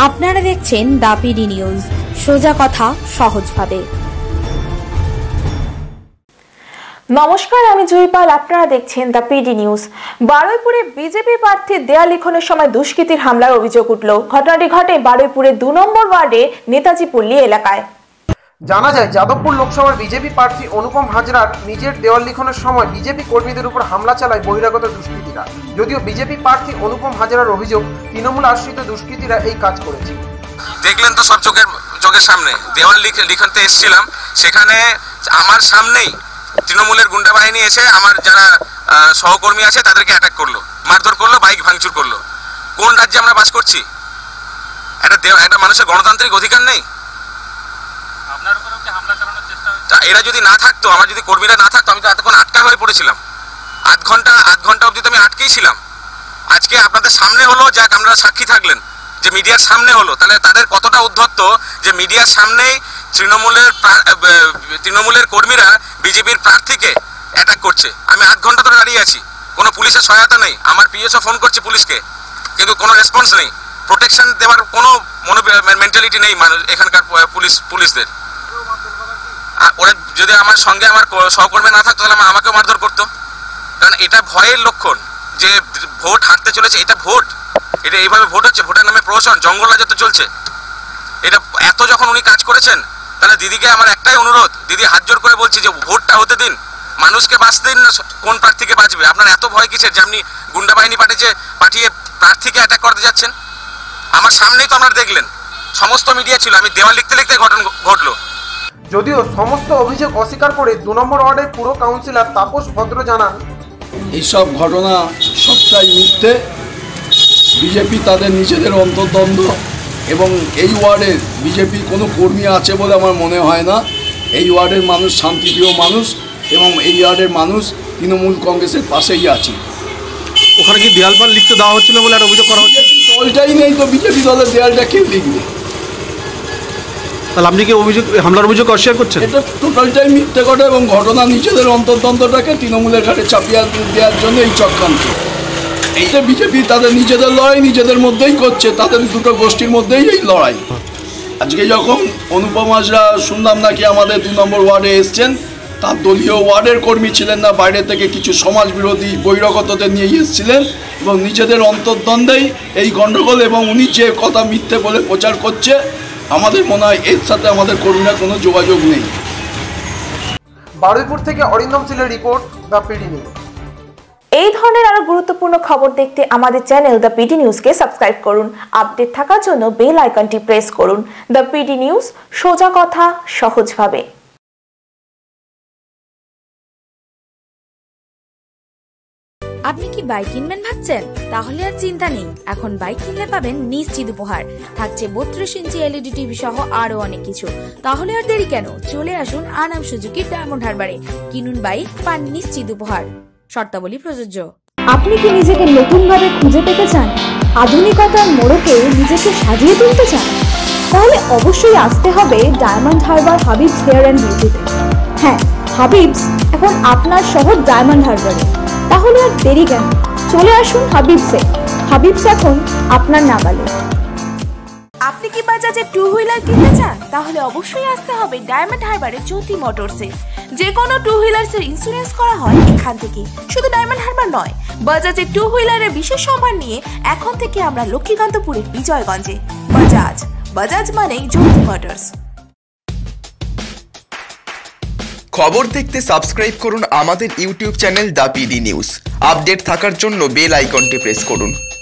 আপনারা দেখছেন the PD news, সোজা কথা সহজভাবে। নমস্কার, আমি জয়পাল। আপনারা দেখছেন দ্য পিডি নিউজ। বারুইপুরে বিজেপি প্রার্থী দেয়াল লিখনের সময় দুষ্কৃতীর হামলার অভিযোগ উঠল। ঘটনাটি ঘটে বারুইপুরের 2 নম্বর ওয়ার্ডে নেতাজি পল্লী এলাকায়। জানা যায়, যাদবপুর লোকসভার বিজেপি প্রার্থী অনুপম হাজরার নিজের দেওয়াল লিখনের সময় বিজেপি কর্মীদের উপর হামলা চালায় বহিরাগত দুষ্কৃতীরা। যদিও বিজেপি প্রার্থী অনুপম হাজরার অভিযোগ, তৃণমূল আশ্রিত দুষ্কৃতীরা এই কাজ করেছে। দেখলেন তো সব চোখের সামনে দেওয়াল লিখতে এসেছিলাম, সেখানে আমার সামনেই তৃণমূলের গুন্ডা বাহিনী এসে আমার যারা সহকর্মী আছে তাদেরকে অ্যাটাক করলো, মারধর করলো, বাইক ভাঙচুর করলো। কোন রাজ্যে আমরা বাস করছি? একটা মানুষের গণতান্ত্রিক অধিকার নেই? এরা যদি না থাকতো, আমার যদি কর্মীরা না থাকতো, আমি তো এতক্ষণ আটকা হয়ে পড়েছিলাম। আধ ঘন্টা অবধি তো আমি আটকেই ছিলাম। আজকে আপনাদের সামনে হলো, যাক আপনারা সাক্ষী থাকলেন যে মিডিয়ার সামনে হলো, তাহলে তাদের কতটা উদ্ধত্ত যে মিডিয়ার সামনেই তৃণমূলের কর্মীরা বিজেপির প্রার্থীকে অ্যাটাক করছে। আমি আধ ঘন্টা ধরে দাঁড়িয়ে আছি, কোনো পুলিশের সহায়তা নেই। আমার পিএসও ফোন করছে পুলিশকে, কিন্তু কোনো রেসপন্স নেই। প্রোটেকশন দেওয়ার কোনো মেন্টালিটি নেই এখানকার পুলিশদের। ওরা যদি আমার সঙ্গে আমার সহকর্মী না থাকতো, তাহলে আমাকেও মারধর করতো। কারণ এটা ভয়ের লক্ষণ যে ভোট হারতে চলেছে। এটা ভোট, এটা এইভাবে ভোট হচ্ছে, ভোটের নামে প্রহসন, জঙ্গল রাজত্ব চলছে। এটা এত যখন উনি কাজ করেছেন, তাহলে দিদিকে আমার একটাই অনুরোধ, দিদি হাত জোর করে বলছি যে ভোটটা হতে দিন, মানুষকে বাঁচতে দিন না। কোন প্রার্থীকে বাঁচবে? আপনার এত ভয় কিসের যে আপনি গুন্ডা বাহিনী পাঠিয়ে প্রার্থীকে অ্যাটাক করতে যাচ্ছেন? আমার সামনেই তো আপনারা দেখলেন, সমস্ত মিডিয়া ছিল। আমি দেওয়াল লিখতে ঘটলো। যদিও সমস্ত অভিযোগ অস্বীকার করে 2 নম্বর ওয়ার্ডের পুরো কাউন্সিলর তাপস ভদ্র জানান, এইসব ঘটনা সবটাই মিথ্যে। বিজেপি তাদের নিজেদের অন্তর্দ্বন্দ্ব, এবং এই ওয়ার্ডের বিজেপি কোনো কর্মী আছে বলে আমার মনে হয় না। এই ওয়ার্ডের মানুষ শান্তিপ্রিয় মানুষ, এবং এই ওয়ার্ডের মানুষ তৃণমূল কংগ্রেসের পাশেই আছে। ওখানে কি দেয়ালপাল লিখতে দেওয়া হচ্ছিল বলে একটা অভিযোগ করা হচ্ছে? দলটাই নেই তো, বিজেপি দলের দেয়ালটা কে লিখবে? তাহলে আপনি কি হামলার অভিযোগ অস্বীকার করছেন? এটা টোটালটাই মিথ্যে কথা, এবং ঘটনা নিজেদের অন্তর্দ্বন্দ্বটাকে তৃণমূলের ঘাটে চাপিয়ে দেওয়ার জন্য এই চক্রান্ত। এইটা বিজেপি তাদের নিজেদের লড়াই নিজেদের মধ্যেই করছে, তাদের দুটো গোষ্ঠীর মধ্যেই এই লড়াই। আজকে যখন অনুপম হাজরা শুনলাম নাকি আমাদের 2 নম্বর ওয়ার্ডে এসছেন, তার দলীয় ওয়ার্ডের কর্মী ছিলেন না, বাইরে থেকে কিছু সমাজ বিরোধী বহিরাগতদের নিয়ে এসেছিলেন, এবং নিজেদের অন্তর্দ্বন্দ্বেই এই গণ্ডগোল। এবং উনি যে কথা মিথ্যে বলে প্রচার করছে, আমাদের মনে হয় এর সাথে আমাদের কর্মীরা কোনো যোগাযোগ নেই। বারুইপুর থেকে অরিন্দম সিলের রিপোর্ট, দ্য পিডি নিউজ। এই ধরনের আরো গুরুত্বপূর্ণ খবর দেখতে আমাদের চ্যানেল দ্য পিডি নিউজকে সাবস্ক্রাইব করুন। আপডেট থাকার জন্য বেল আইকনটি প্রেস করুন। দ্য পিডি নিউজ, সোজা কথা সহজভাবে। আপনি কি বাইক কিনবেন ভাবছেন? তাহলে আর চিন্তা নেই, এখন বাইক কিনলে পাবেন নিশ্চিত উপহার। থাকছে 32 ইঞ্চি এলইডি টিভি সহ আরো অনেক কিছু। তাহলে আর দেরি কেন, চলে আসুন আনাম সুজুকি ডায়মন্ড হারবারে। কিনুন বাইক, পান নিশ্চিত উপহার। শর্তাবলী প্রযোজ্য। আপনি কি নিজেকে নতুনভাবে খুঁজে পেতে চান? আধুনিকতার মোড়কে নিজেকে সাজিয়ে তুলতে চান? তাহলে অবশ্যই আসতে হবে ডায়মন্ড হারবার হাবিবস হেয়ার অ্যান্ড বিউটিতে। হ্যাঁ, হাবিবস এখন আপনার শহর ডায়মন্ড হারবারে। তাহলে আর দেরি কেন, চলে আসুন হাবিবসে। হাবিবস এখন আপনার নাগালে। আপনি কি বাজাজের 2 হুইলার কিনতে চান? তাহলে অবশ্যই আসতে হবে ডায়মন্ড হারবারে জ্যোতি মোটরসে। যে কোনো 2 হুইলার্সের ইন্স্যুরেন্স করা হয় এখান থেকে। শুধু ডায়মন্ড হারবার নয়, বাজাজের 2 হুইলারের বিশেষ সম্মান নিয়ে এখন থেকে আমরা লক্ষ্মীকান্তপুরের বিজয়গঞ্জে। বাজাজ মানেই জ্যোতি মোটরস। খবর দেখতে সাবস্ক্রাইব করুন আমাদের YouTube channel the PD news. Update থাকার জন্য বেল আইকনটি প্রেস করুন।